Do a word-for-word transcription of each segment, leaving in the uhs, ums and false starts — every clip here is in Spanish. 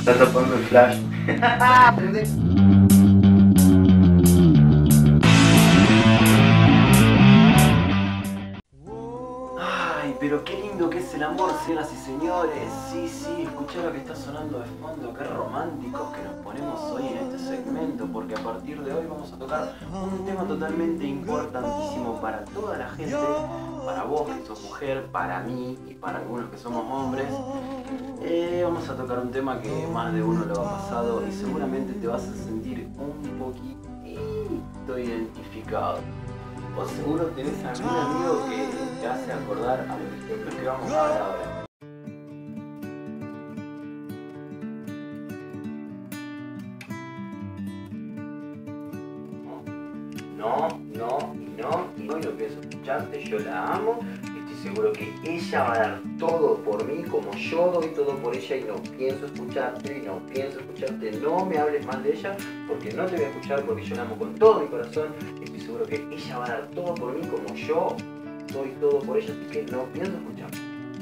Está tapando el flash. Ay, pero qué lindo que es el amor, señoras y señores. Sí, sí, escuchá lo que está sonando de fondo. Qué románticos que nos ponemos hoy en este segmento, porque a partir de hoy vamos a tocar un tema totalmente importantísimo para toda la gente, para vos que sos mujer, para mí y para algunos que somos hombres. Eh, vamos a tocar un tema que más de uno lo ha pasado y seguramente te vas a sentir un poquitito identificado. O seguro tenés algún amigo que te hace acordar a los ejemplos que vamos a ver ahora. No, no, y no, y no, y no pienso escucharte, yo la amo, estoy seguro que ella va a dar todo por mí como yo doy todo por ella y no pienso escucharte, y no pienso escucharte, no me hables mal de ella, porque no te voy a escuchar, porque yo la amo con todo mi corazón, estoy seguro que ella va a dar todo por mí como yo doy todo por ella, así que no pienso escucharte.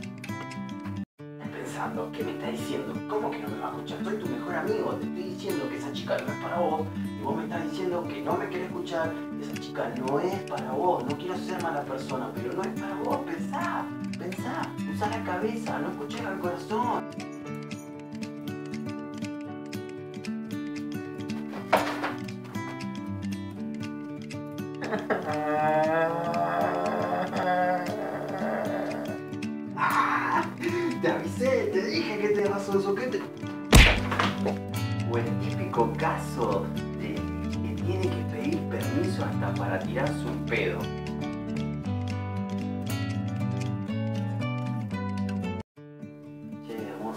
Pensando, ¿qué me está diciendo? ¿Cómo que no me va a escuchar? Soy tu mejor amigo, te estoy diciendo que esa chica no es para vos y vos me estás diciendo que no me querés escuchar, esa chica no es para vos, no quiero ser mala persona, pero no es para vos, pensá, pensá, usá la cabeza, no escuchés al corazón. Te avisé, te dije que te vas a un soquete. O el típico caso de que tiene que pedir permiso hasta para tirarse un pedo. Che, amor.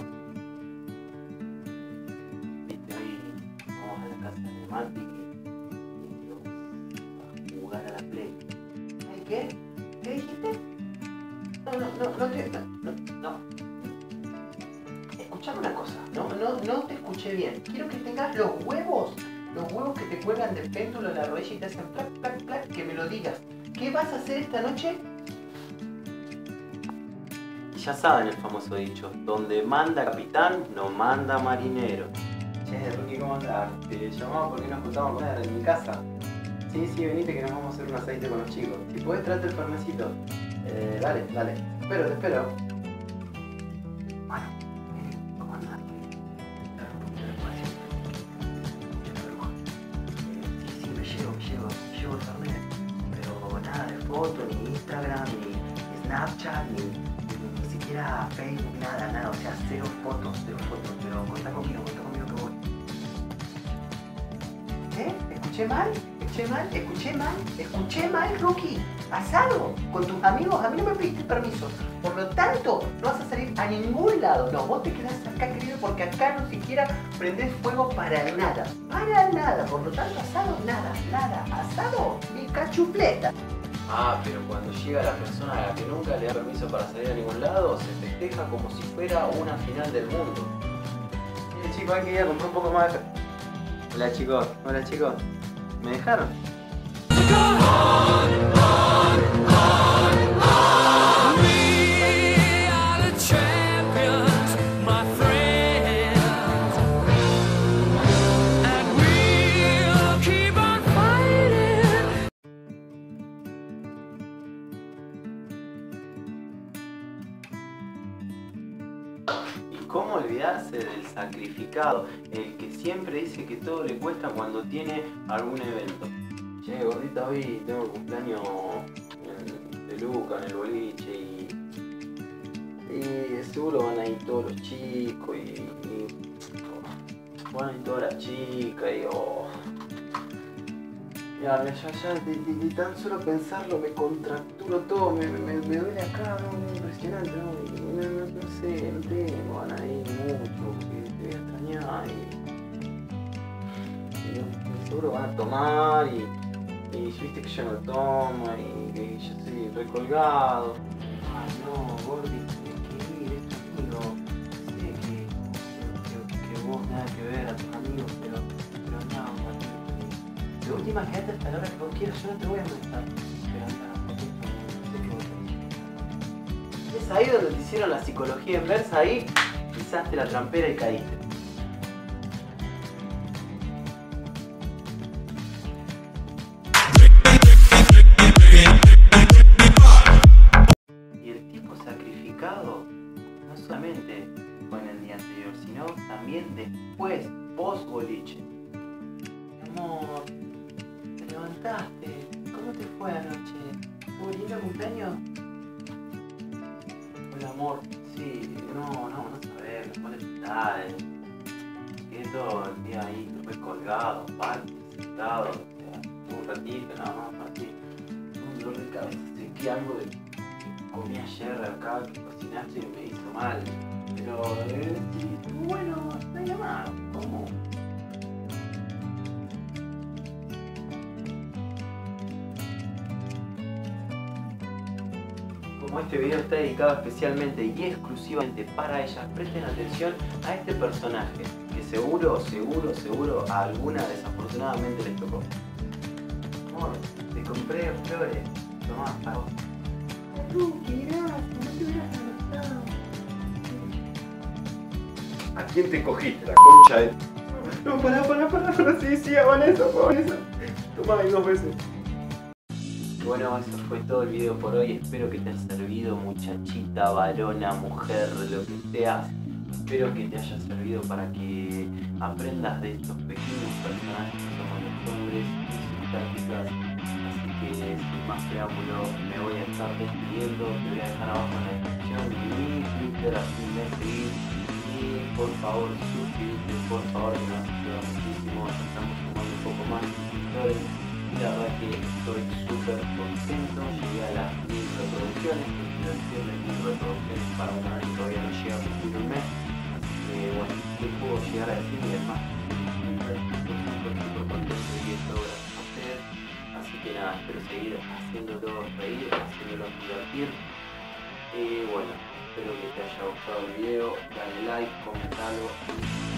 Viste, hoy vamos a la casa de Mati y vamos a jugar a la Play. ¿Qué? ¿Qué dijiste? No, no, no, no te... No, no. Escuchame una cosa, no, no, no te escuché bien. Quiero que tengas los huevos, los huevos que te cuelgan del péndulo en la rodilla y te hacen plac, plac, plac, que me lo digas. ¿Qué vas a hacer esta noche? Ya saben el famoso dicho, donde manda capitán, no manda marinero. Che, Rocky, ¿cómo andás? Te llamaba porque nos juntamos a comer en mi casa. Sí, sí, venite que nos vamos a hacer un aceite con los chicos. Si podés traerte el fermecito. Eh, dale, dale. Espero, te espero. Bueno, eh, ¿cómo andás? Dar un poquito de espacio. Eh, sí, sí, me llevo, me llevo, me llevo el fernet. Pero nada de foto, ni Instagram, ni Snapchat, ni, ni, ni siquiera Facebook, nada, nada. O sea, cero fotos, cero fotos. Pero contá conmigo, contá conmigo que voy. ¿Eh? ¿Escuché mal? ¿Escuché mal? ¿Escuché mal? ¿Escuché mal, Rookie? ¿Asado? ¿Con tus amigos? A mí no me pediste permiso. Por lo tanto, no vas a salir a ningún lado. No, vos te quedás acá, querido, porque acá no siquiera prendés fuego para nada. Para nada. Por lo tanto, asado, nada, nada. Asado, ni cachupleta. Ah, pero cuando llega la persona a la que nunca le da permiso para salir a ningún lado, se festeja como si fuera una final del mundo. Mire, chicos, hay que ir a comprar un poco más de... Hola, chicos. Hola, chicos. ¿Me dejaron? ¿Y cómo olvidarse del sacrificado? El que siempre dice que todo le cuesta cuando tiene algún evento. Che, gordita, hoy tengo el cumpleaños de Luca en el boliche y, y seguro van a ir todos los chicos y, y oh, van a ir todas las chicas y oh. Ya, ya, ya de, de, de tan solo pensarlo me contracturo todo, me, me, me duele acá, no, impresionante, no, no, no, no sé, no tengo ganas de ir mucho, porque te voy a extrañar y, y, y seguro van a tomar y Y viste que yo no tomo y que yo estoy recolgado. Ay no, Gordi, tenés que ir, es tu amigo. Sé que, que, que vos nada que ver a tus amigos, pero, pero no, Martín. De última, quedate hasta la hora que vos quieras, yo no te voy a molestar. Pero anda, no sé que vos querés. ¿Es ahí donde te hicieron la psicología inversa? Ahí pisaste la trampera y caíste. Hola amor, sí, no, no, no sabés, me pone tal. Quedé todo el día ahí, re colgado, aparte, sentado, o sea, un ratito nada más, así. Un dolor de cabeza, sé que algo de comí ayer acá que cocinaste y me hizo mal. Pero, eh, sí, bueno, está llamado, ¿cómo? Como este video está dedicado especialmente y exclusivamente para ellas, presten atención a este personaje, que seguro, seguro, seguro a alguna desafortunadamente les tocó. Amor, te compré flores, tomá, para vos. Ruki, gracias, no te hubieras molestado. ¿A quién te cogiste, la concha de...? No, pará, pará, pará, pará, sí, sí, a Vanessa, a Vanessa. Tomá ahí dos veces. Bueno, eso fue todo el video por hoy. Espero que te haya servido, muchachita, varona, mujer, lo que seas. Espero que te haya servido para que aprendas de estos pequeños personajes que somos los hombres y sus tácticas. Así que sin más preámbulo me voy a estar despidiendo. Te voy a dejar abajo en la descripción mi Twitter, así me seguís. Y por favor suscríbete, por favor, que nos ayuda muchísimo. Ya estamos sumando un poco más de suscriptores. Y la verdad que estoy súper contento, llegué a las mil reproducciones, que quiero decirles mil reproducciones para un canal que todavía no llega a cumplir un mes. Así que bueno, ¿qué puedo llegar a decir? Y además, súper, súper, súper, súper contento y esto gracias a ustedes. Así que nada, espero seguir haciéndolos reír, haciéndolos divertir. Y bueno, espero que te haya gustado el video, dale like, comentalo.